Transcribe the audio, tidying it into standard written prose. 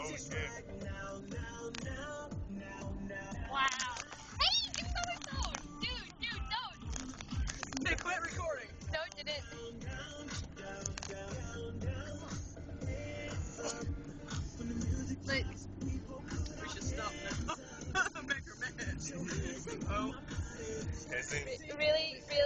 Wow. Hey, give me my phone! Dude, don't! Hey, quit recording! No, it didn't. Like, We should stop now. Make her mad. Oh. really?